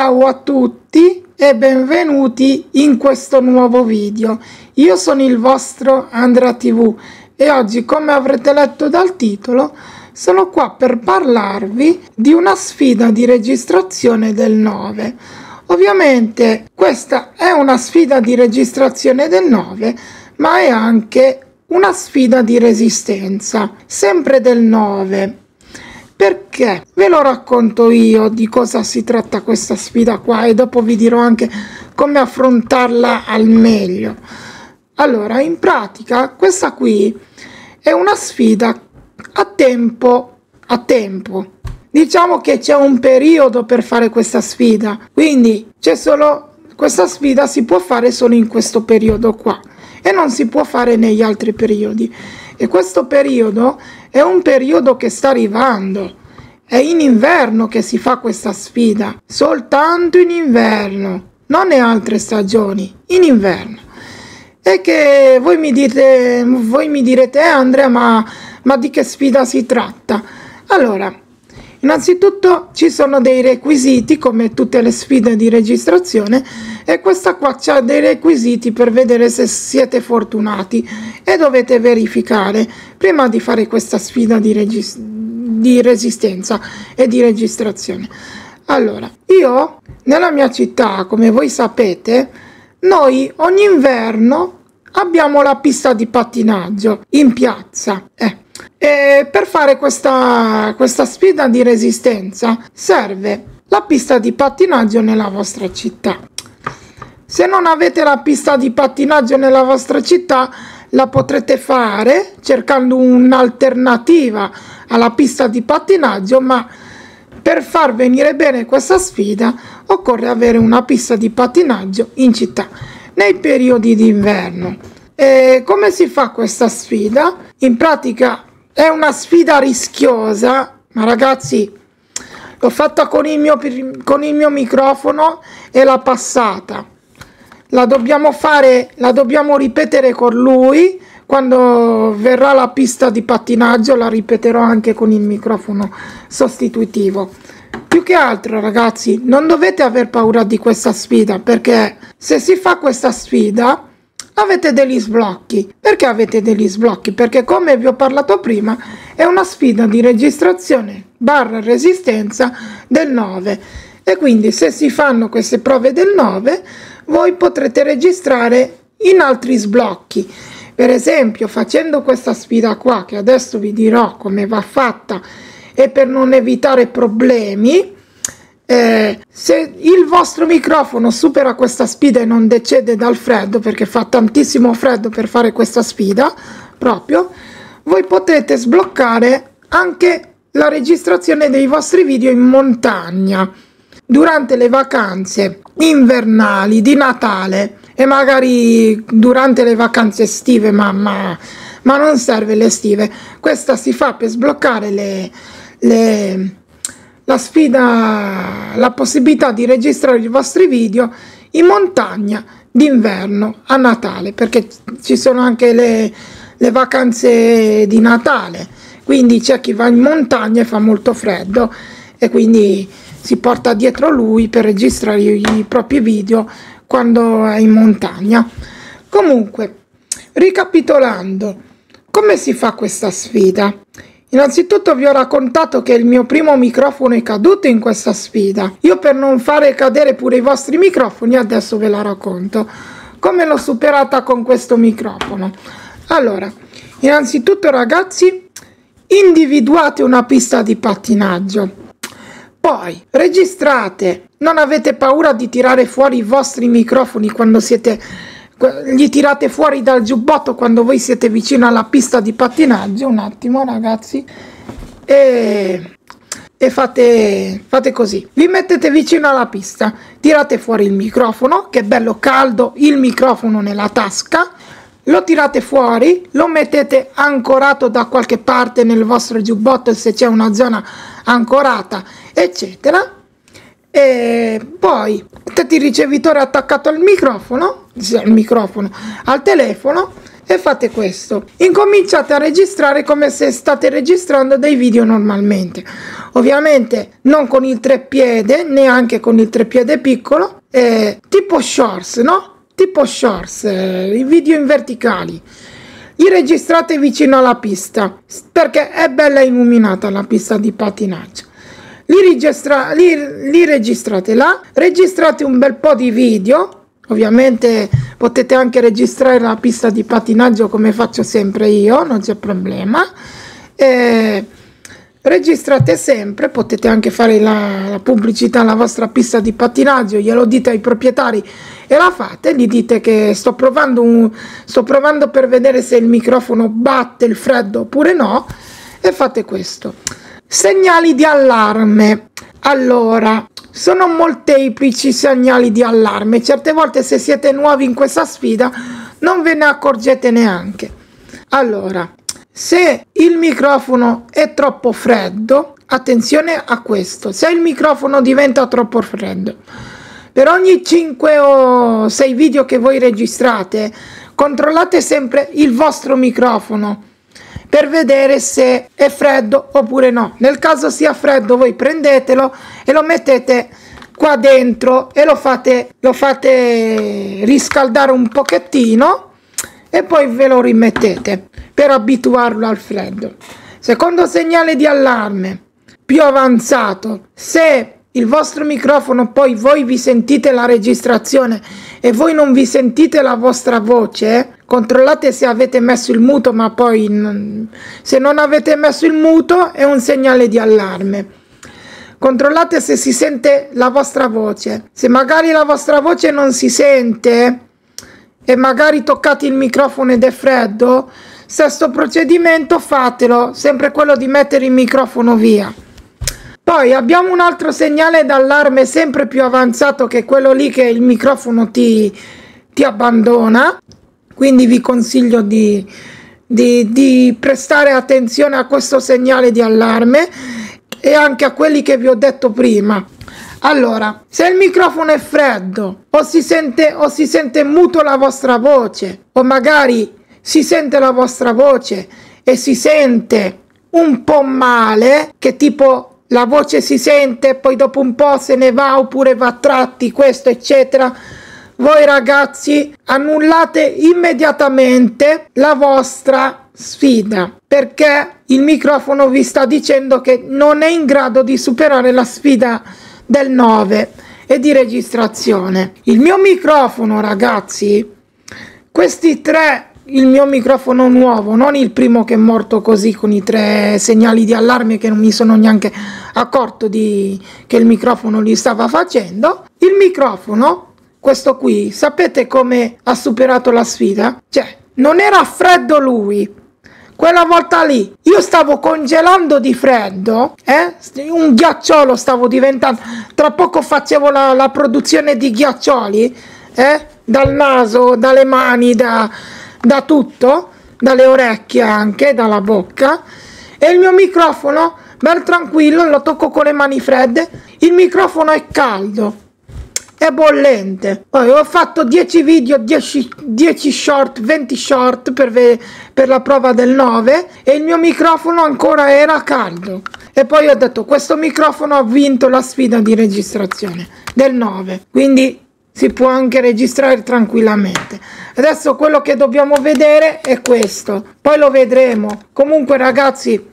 Ciao a tutti e benvenuti in questo nuovo video. Io sono il vostro Andrea TV e oggi, come avrete letto dal titolo, sono qua per parlarvi di una sfida di registrazione del 9. Ovviamente questa è una sfida di registrazione del 9, ma è anche una sfida di resistenza, sempre del 9. Perché? Ve lo racconto io di cosa si tratta questa sfida qua e dopo vi dirò anche come affrontarla al meglio. Allora, in pratica questa qui è una sfida a tempo. Diciamo che c'è un periodo per fare questa sfida, quindi questa sfida si può fare solo in questo periodo qua e non si può fare negli altri periodi. E questo periodo è un periodo che sta arrivando. È in inverno che si fa questa sfida, soltanto in inverno, non in altre stagioni, in inverno. E che voi mi direte, Andrea, ma di che sfida si tratta? Allora, innanzitutto ci sono dei requisiti, come tutte le sfide di registrazione, e questa qua c'ha dei requisiti per vedere se siete fortunati e dovete verificare prima di fare questa sfida di resistenza e di registrazione. Allora, io nella mia città, come voi sapete, noi ogni inverno abbiamo la pista di pattinaggio in piazza. E per fare questa sfida di resistenza serve la pista di pattinaggio nella vostra città. Se non avete la pista di pattinaggio nella vostra città, la potrete fare cercando un'alternativa alla pista di pattinaggio, ma per far venire bene questa sfida occorre avere una pista di pattinaggio in città nei periodi d'inverno. E come si fa questa sfida? In pratica è una sfida rischiosa, ma ragazzi, l'ho fatta con il mio microfono e l'ha passata. La dobbiamo ripetere con lui. Quando verrà la pista di pattinaggio la ripeterò anche con il microfono sostitutivo. Più che altro, ragazzi, non dovete aver paura di questa sfida, perché se si fa questa sfida avete degli sblocchi. Perché avete degli sblocchi? Perché, come vi ho parlato prima, è una sfida di registrazione / resistenza del 9 e quindi se si fanno queste prove del 9 voi potrete registrare in altri sblocchi. Per esempio, facendo questa sfida qua, che adesso vi dirò come va fatta, e per non evitare problemi, se il vostro microfono supera questa sfida e non decede dal freddo, perché fa tantissimo freddo per fare questa sfida proprio, voi potete sbloccare anche la registrazione dei vostri video in montagna durante le vacanze invernali di Natale e magari durante le vacanze estive, ma non serve le estive. Questa si fa per sbloccare la sfida, la possibilità di registrare i vostri video in montagna d'inverno a Natale, perché ci sono anche le vacanze di Natale, quindi c'è chi va in montagna e fa molto freddo e quindi si porta dietro lui per registrare i propri video quando è in montagna. Comunque, ricapitolando, come si fa questa sfida? Innanzitutto vi ho raccontato che il mio primo microfono è caduto in questa sfida. Io, per non fare cadere pure i vostri microfoni, adesso ve la racconto come l'ho superata con questo microfono. Allora, innanzitutto, ragazzi, individuate una pista di pattinaggio. Poi registrate, non avete paura di tirare fuori i vostri microfoni quando li tirate fuori dal giubbotto quando voi siete vicino alla pista di pattinaggio. Un attimo, ragazzi, e fate così, vi mettete vicino alla pista, tirate fuori il microfono, che è bello caldo, il microfono nella tasca, lo tirate fuori, lo mettete ancorato da qualche parte nel vostro giubbotto se c'è una zona ancorata, eccetera, e poi mettete il ricevitore attaccato al microfono, al telefono, e fate questo. Incominciate a registrare come se state registrando dei video normalmente. Ovviamente non con il treppiede, neanche con il treppiede piccolo, tipo shorts, no? Tipo shorts, i video in verticali. Li registrate vicino alla pista, perché è bella illuminata la pista di pattinaggio. Li registrate là, registrate un bel po' di video. Ovviamente potete anche registrare la pista di pattinaggio come faccio sempre io, non c'è problema. Registrate sempre, potete anche fare la pubblicità alla vostra pista di pattinaggio, glielo dite ai proprietari e la fate, gli dite che sto provando per vedere se il microfono batte il freddo oppure no, e fate questo. Segnali di allarme. Allora, sono molteplici segnali di allarme, certe volte se siete nuovi in questa sfida non ve ne accorgete neanche. Allora, se il microfono è troppo freddo, attenzione a questo, se il microfono diventa troppo freddo, per ogni 5 o 6 video che voi registrate, controllate sempre il vostro microfono per vedere se è freddo oppure no. Nel caso sia freddo, voi prendetelo e lo mettete qua dentro e lo fate riscaldare un pochettino e poi ve lo rimettete per abituarlo al freddo. Secondo segnale di allarme più avanzato, se il vostro microfono, poi voi vi sentite la registrazione e voi non vi sentite la vostra voce, controllate se avete messo il muto, ma poi se non avete messo il muto è un segnale di allarme. Controllate se si sente la vostra voce. Se magari la vostra voce non si sente e magari toccate il microfono ed è freddo, stesso procedimento fatelo, sempre quello di mettere il microfono via. Poi abbiamo un altro segnale d'allarme sempre più avanzato, che è quello lì che il microfono ti abbandona, quindi vi consiglio di prestare attenzione a questo segnale di allarme e anche a quelli che vi ho detto prima. Allora, se il microfono è freddo o si sente muto la vostra voce, o magari si sente la vostra voce e si sente un po' male, che tipo la voce si sente poi dopo un po' se ne va oppure va a tratti, questo eccetera, voi ragazzi annullate immediatamente la vostra sfida, perché il microfono vi sta dicendo che non è in grado di superare la sfida del 9 e di registrazione. Il mio microfono, ragazzi, questi tre, il mio microfono nuovo, non il primo che è morto così con i 3 segnali di allarme che non mi sono neanche accorto che il microfono li stava facendo. Il microfono, questo qui, sapete come ha superato la sfida? Cioè, non era freddo lui, quella volta lì io stavo congelando di freddo, un ghiacciolo stavo diventando, tra poco facevo la produzione di ghiaccioli, dal naso, dalle mani, da tutto, dalle orecchie anche, dalla bocca, e il mio microfono bel tranquillo, lo tocco con le mani fredde, il microfono è caldo, è bollente. Poi ho fatto 10 video, 10 short, 20 short per la prova del 9 e il mio microfono ancora era caldo, e poi ho detto questo microfono ha vinto la sfida di registrazione del 9, quindi si può anche registrare tranquillamente. Adesso quello che dobbiamo vedere è questo, poi lo vedremo. Comunque ragazzi,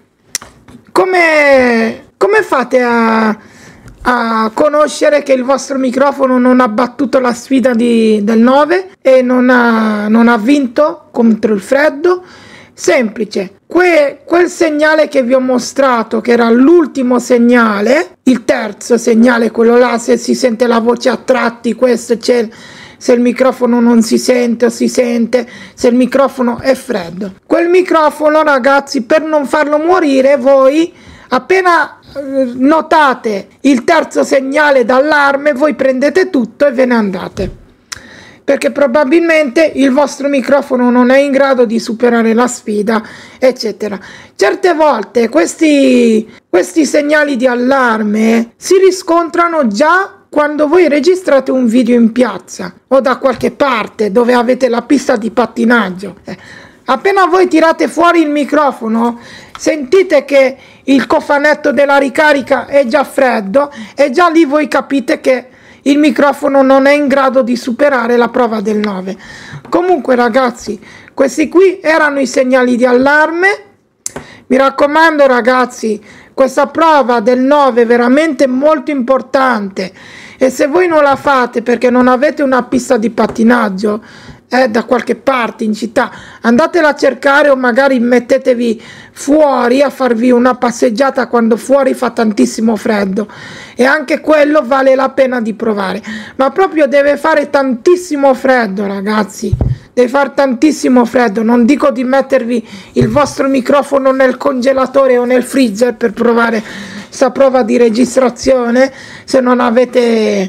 come fate a conoscere che il vostro microfono non ha battuto la sfida del 9 e non ha vinto contro il freddo? Semplice, quel segnale che vi ho mostrato, che era l'ultimo segnale, il terzo segnale, quello là, se si sente la voce a tratti, questo c'è, se il microfono non si sente o si sente, se il microfono è freddo. Quel microfono, ragazzi, per non farlo morire, voi appena notate il terzo segnale d'allarme, voi prendete tutto e ve ne andate, perché probabilmente il vostro microfono non è in grado di superare la sfida, eccetera. Certe volte questi segnali di allarme si riscontrano già quando voi registrate un video in piazza o da qualche parte dove avete la pista di pattinaggio. appena voi tirate fuori il microfono sentite che il cofanetto della ricarica è già freddo e già lì voi capite che il microfono non è in grado di superare la prova del 9. Comunque ragazzi, questi qui erano i segnali di allarme. Mi raccomando ragazzi, questa prova del 9 è veramente molto importante e se voi non la fate perché non avete una pista di pattinaggio da qualche parte in città, andatela a cercare o magari mettetevi fuori a farvi una passeggiata quando fuori fa tantissimo freddo, e anche quello vale la pena di provare, ma proprio deve fare tantissimo freddo ragazzi, deve fare tantissimo freddo. Non dico di mettervi il vostro microfono nel congelatore o nel freezer per provare questa prova di registrazione se non avete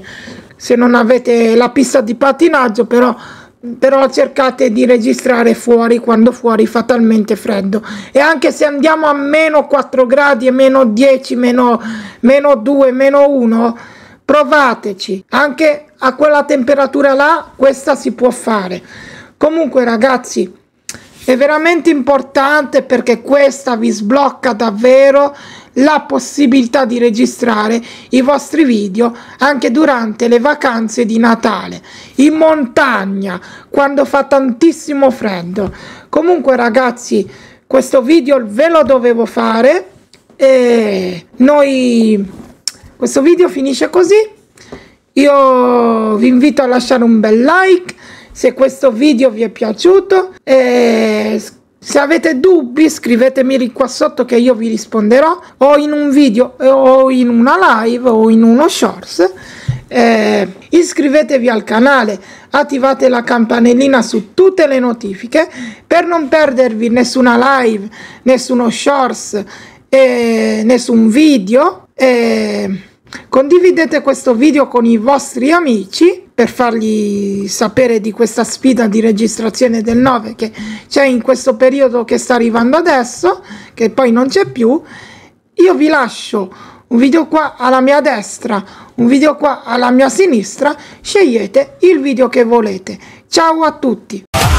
la pista di pattinaggio, però cercate di registrare fuori quando fuori fa talmente freddo, e anche se andiamo a meno 4 gradi e meno 10, meno 2, meno 1, provateci, anche a quella temperatura là questa si può fare. Comunque ragazzi, è veramente importante perché questa vi sblocca davvero la possibilità di registrare i vostri video anche durante le vacanze di Natale, in montagna, quando fa tantissimo freddo. Comunque ragazzi, questo video ve lo dovevo fare e questo video finisce così. Io vi invito a lasciare un bel like se questo video vi è piaciuto, e se avete dubbi scrivetemeli qua sotto che io vi risponderò, o in un video o in una live o in uno shorts. Iscrivetevi al canale, attivate la campanellina su tutte le notifiche per non perdervi nessuna live, nessuno shorts e nessun video. Condividete questo video con i vostri amici per fargli sapere di questa sfida di registrazione del 9 che c'è in questo periodo che sta arrivando adesso, che poi non c'è più. Io vi lascio un video qua alla mia destra, un video qua alla mia sinistra, scegliete il video che volete. Ciao a tutti!